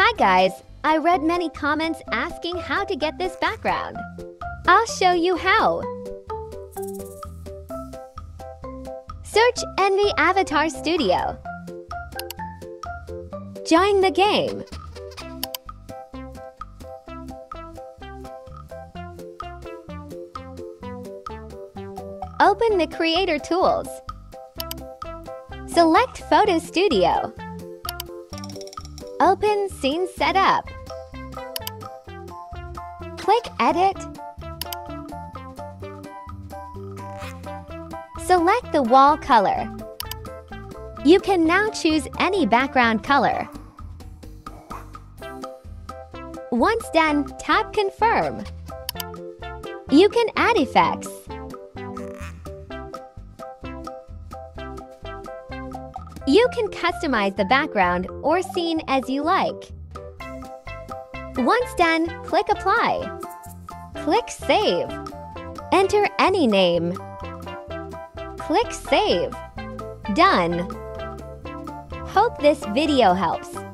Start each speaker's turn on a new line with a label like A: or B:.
A: Hi guys, I read many comments asking how to get this background. I'll show you how. Search Envy Avatar Studio. Join the game. Open the Creator tools. Select Photo Studio. Open Scene Setup. Click Edit. Select the wall color. You can now choose any background color. Once done, tap Confirm. You can add effects. You can customize the background or scene as you like. Once done, click Apply. Click Save. Enter any name. Click Save. Done. Hope this video helps.